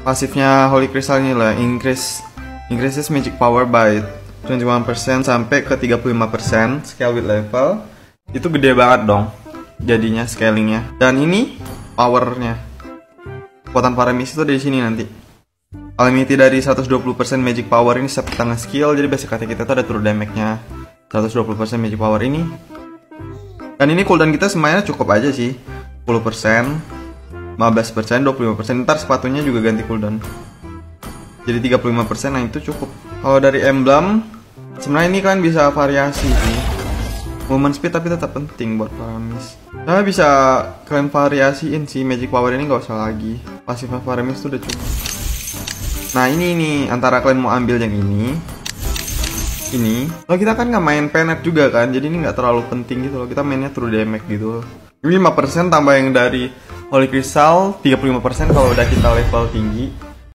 Pasifnya Holy Crystal ini lah, increases magic power by 21% sampai ke 35% scale with level. Itu gede banget dong jadinya scalingnya. Dan ini powernya, kekuatan Paramis itu dari sini nanti. Unlimited dari 120% magic power ini setengah skill, jadi basic attack kita tuh ada true damage-nya 120% magic power ini. Dan ini cooldown kita semuanya cukup aja sih, 10%, 15%, 25%. Ntar sepatunya juga ganti cooldown, jadi 35%. Nah itu cukup. Kalau dari emblem, sebenarnya ini kalian bisa variasi sih, movement speed, tapi tetap penting buat Paramis. Nah bisa kalian variasiin sih, magic power ini nggak usah lagi, pasifnya Paramis tuh udah cukup. Nah ini antara kalian mau ambil yang ini. Kalau kita kan nggak main penet juga kan, jadi ini nggak terlalu penting gitu loh. Kita mainnya true damage gitu. Ini 5% tambah yang dari Holy Crystal, 35% kalau udah kita level tinggi.